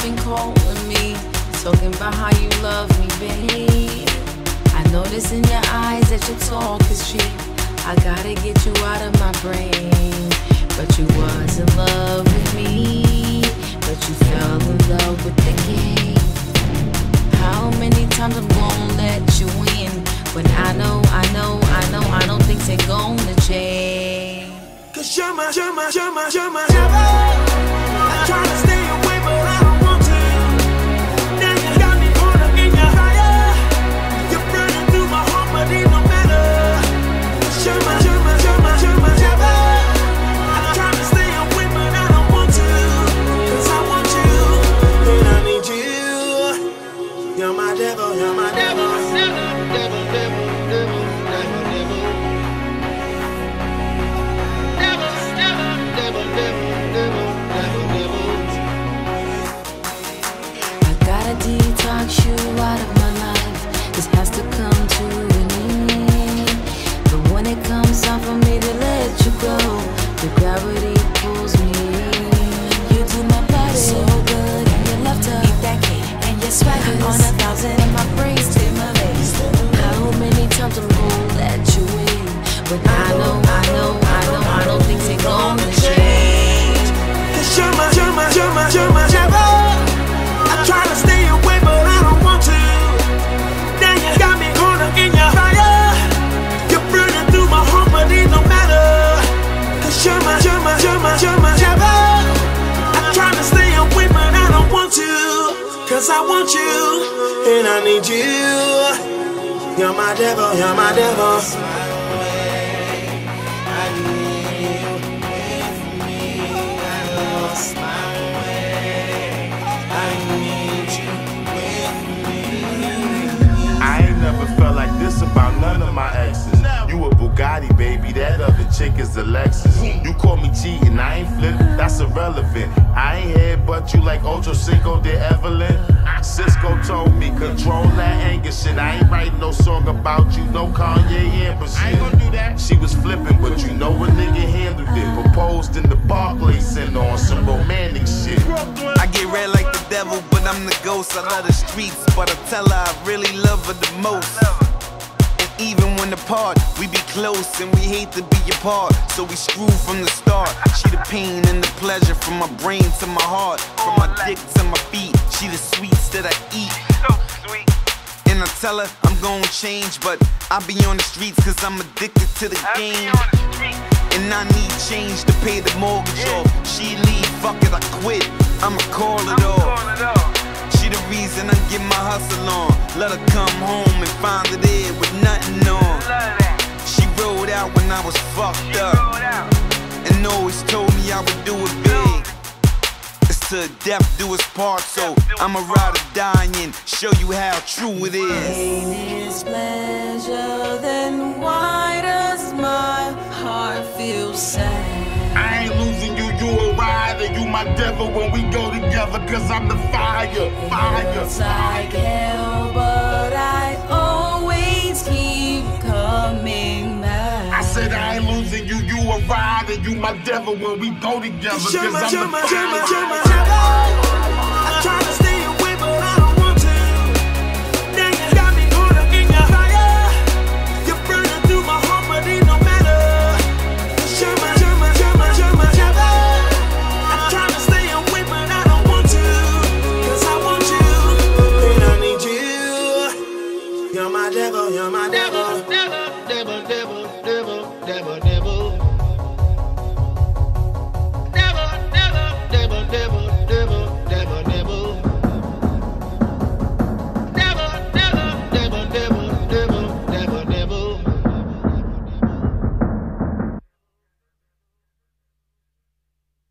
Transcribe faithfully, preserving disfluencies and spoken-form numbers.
been calling me, talking about how you love me, babe. I notice in your eyes that your talk is cheap. I gotta get you out of my brain. But you was in love with me, but you fell in love with the game. How many times I'm gonna let you in, when I know, I know, I know, I know things ain't gonna change. Cause you're my, you're my, you're my, you're my devil. I try to stay away, but I don't want to. Now you got me caught up in your fire. You're burning through my heart, but it don't matter. Cause you're my, you're my, you're my, you're my devil. I try to stay away, but I don't want to. Cause I want you, and I need you. You're my devil, you're my devil. Devil, devil, devil, devil, devil, I gotta detox you out of my life. This has to come to an end. But when it comes time for me to let you go, the gravity pulls me in. You do my body so good, and you love to eat that cake, and your swagger on a thousand, and my brain stimulates. How many times I'm gonna let you in, when I know, I know, I know, I know things ain't gonna change. Cause you're my, you're my, you're my, you're my devil. I try to stay away, but I don't want to. Now you got me caught up in your fire. You're burning through my heart, but it don't matter. Cause you're my, you're my, you're my, you're my devil. I try to stay away, but I don't want to. Cause I want you, and I need you. You're my devil, you're my devil. About none of my exes. You a Bugatti, baby, that other chick is a Lexus. You caught me cheating, I ain't flipped, that's irrelevant. I ain't head but you like Ocho Cinco de Evelyn. Cisco told me, control that anger shit. I ain't writing no song about you, no Kanye Amber shit. I ain't gonna do that. She was flipping, but you know a nigga handled it. Proposed in the Barclays Center on some romantic shit. I get red like the devil, but I'm the ghost. I love the streets, but I tell her I really love her the most. Even when apart, we be close and we hate to be apart. So we screw from the start. She the pain and the pleasure, from my brain to my heart, from my dick to my feet. She the sweets that I eat. So sweet. And I tell her I'm gonna change, but I be on the streets cause I'm addicted to the game. And I need change to pay the mortgage off. She leave, fuck it, I quit. I'ma call it off. She the reason I get my hustle on. Let her come home and find her there with nothing on. She rode out when I was fucked up, and always told me I would do it big. It's to death do us part, so I'ma ride or die and show you how true it is. Pain is pleasure, then why does my heart feel sad? I ain't losing you, you a rider. You my devil when we go together, cause I'm the fire, fire, It's like hell, but I always keep coming back. I said I ain't losing you, you a rider. You my devil when we go together, cause I'm the fire. I try to stay away, but I don't want to. Now you got me caught up in your fire. You're burning through my heart, but it don't matter. Cause you're my, you're my, you're my, you're my devil. I try to stay away, but I don't want to. Cause I want you, and I need you. You're my devil, you're my devil.